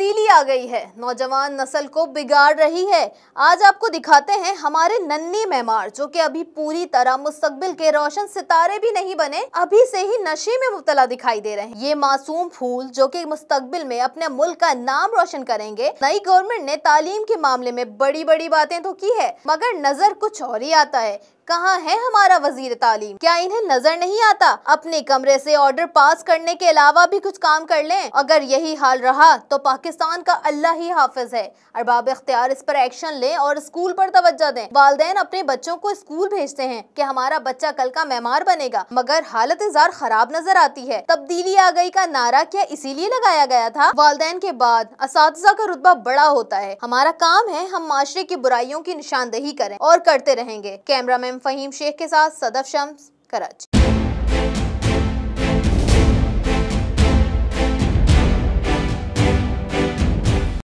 तब्दीली आ गई है, नौजवान नस्ल को बिगाड़ रही है। आज आपको दिखाते हैं हमारे नन्ही मेहमार जो कि अभी पूरी तरह मुस्तकबिल के रोशन सितारे भी नहीं बने, अभी से ही नशे में मुब्तला दिखाई दे रहे हैं। ये मासूम फूल जो कि मुस्तकबिल में अपने मुल्क का नाम रोशन करेंगे। नई गवर्नमेंट ने तालीम के मामले में बड़ी बड़ी बातें तो की है, मगर नजर कुछ और ही आता है। कहाँ है हमारा वजीर तालीम? क्या इन्हें नजर नहीं आता अपने कमरे से ऑर्डर पास करने के अलावा भी कुछ काम कर लें? अगर यही हाल रहा तो पाकिस्तान का अल्लाह ही हाफिज है। अरबाब इख्तियार इस पर एक्शन लें और स्कूल पर तवज्जो दें। वालिदैन अपने बच्चों को स्कूल भेजते हैं कि हमारा बच्चा कल का मेहमान बनेगा, मगर हालत इज़ार खराब नजर आती है। तब्दीली आ गई का नारा क्या इसीलिए लगाया गया था? वालिदैन के बाद असातिज़ा का रुतबा बड़ा होता है। हमारा काम है हम माशरे की बुराइयों की निशानदेही करें और करते रहेंगे। कैमरामैन फहीम शेख के साथ सदफ शम्स, कराची।